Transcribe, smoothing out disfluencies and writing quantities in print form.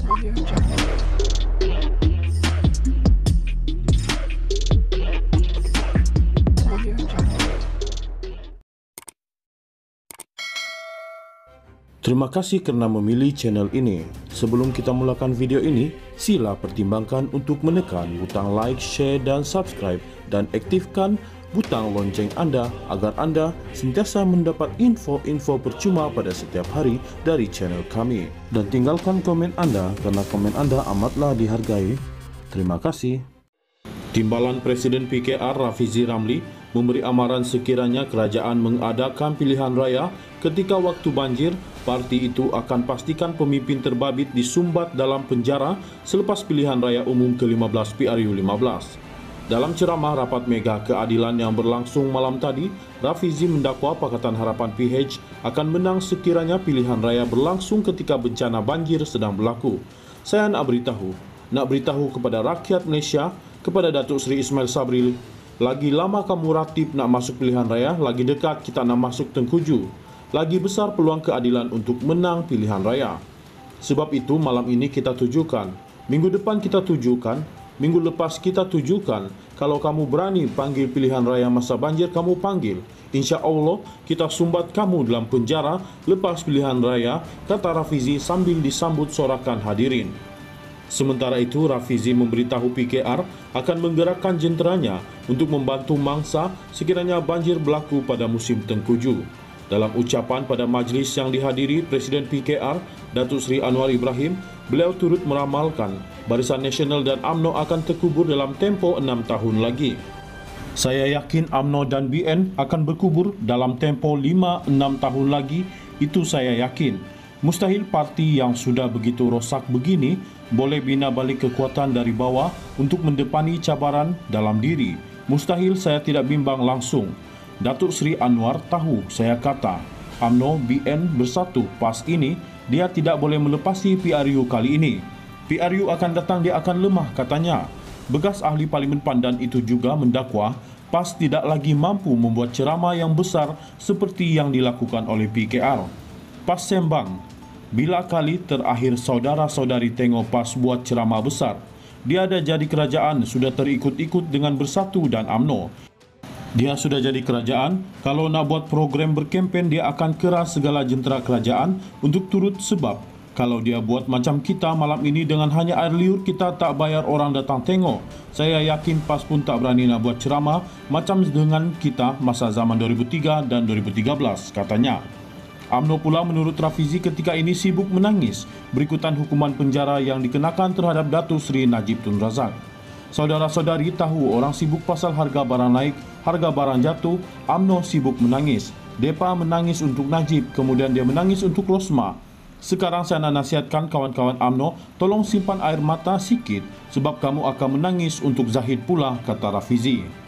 Audio Jungle. Audio Jungle. Terima kasih kerana memilih channel ini. Sebelum kita mulakan video ini, sila pertimbangkan untuk menekan butang like, share dan subscribe dan aktifkan butang lonceng anda agar anda sentiasa mendapat info-info percuma pada setiap hari dari channel kami. Dan tinggalkan komen anda kerana komen anda amatlah dihargai. Terima kasih. Timbalan Presiden PKR Rafizi Ramli memberi amaran sekiranya kerajaan mengadakan pilihan raya ketika waktu banjir, parti itu akan pastikan pemimpin terbabit disumbat dalam penjara selepas pilihan raya umum ke-15 PRU15. Dalam ceramah rapat mega keadilan yang berlangsung malam tadi, Rafizi mendakwa Pakatan Harapan PH akan menang sekiranya pilihan raya berlangsung ketika bencana banjir sedang berlaku. Saya nak beritahu kepada rakyat Malaysia, kepada Datuk Seri Ismail Sabri, lagi lama kamu ratib nak masuk pilihan raya, lagi dekat kita nak masuk Tengkuju. Lagi besar peluang keadilan untuk menang pilihan raya. Sebab itu malam ini kita tujukan, minggu depan kita tujukan, minggu lepas kita tujukan. Kalau kamu berani panggil pilihan raya masa banjir, kamu panggil. Insya Allah kita sumbat kamu dalam penjara lepas pilihan raya, kata Rafizi sambil disambut sorakan hadirin. Sementara itu, Rafizi memberitahu PKR akan menggerakkan jenteranya untuk membantu mangsa sekiranya banjir berlaku pada musim Tengkuju. Dalam ucapan pada majlis yang dihadiri Presiden PKR, Datuk Seri Anwar Ibrahim, beliau turut meramalkan Barisan Nasional dan UMNO akan terkubur dalam tempoh 6 tahun lagi. Saya yakin UMNO dan BN akan berkubur dalam tempoh 5-6 tahun lagi, itu saya yakin. Mustahil parti yang sudah begitu rosak begini boleh bina balik kekuatan dari bawah untuk mendepani cabaran dalam diri. Mustahil saya tidak bimbang langsung. Datuk Seri Anwar tahu saya kata, UMNO BN bersatu PAS ini, dia tidak boleh melepasi PRU kali ini. PRU akan datang, dia akan lemah katanya. Bekas ahli Parlimen Pandan itu juga mendakwa PAS tidak lagi mampu membuat ceramah yang besar seperti yang dilakukan oleh PKR. PAS sembang. Bila kali terakhir saudara-saudari tengok PAS buat ceramah besar? Dia ada jadi kerajaan, sudah terikut-ikut dengan Bersatu dan UMNO. Dia sudah jadi kerajaan, kalau nak buat program berkempen dia akan keras segala jentera kerajaan untuk turut sebab kalau dia buat macam kita malam ini dengan hanya air liur kita tak bayar orang datang tengok. Saya yakin PAS pun tak berani nak buat ceramah macam dengan kita masa zaman 2003 dan 2013 katanya. UMNO pula menurut Rafizi ketika ini sibuk menangis berikutan hukuman penjara yang dikenakan terhadap Datuk Seri Najib Tun Razak. Saudara-saudari tahu orang sibuk pasal harga barang naik, harga barang jatuh, UMNO sibuk menangis. Depa menangis untuk Najib, kemudian dia menangis untuk Rosma. Sekarang saya nak nasihatkan kawan-kawan UMNO, tolong simpan air mata sikit sebab kamu akan menangis untuk Zahid pula, kata Rafizi.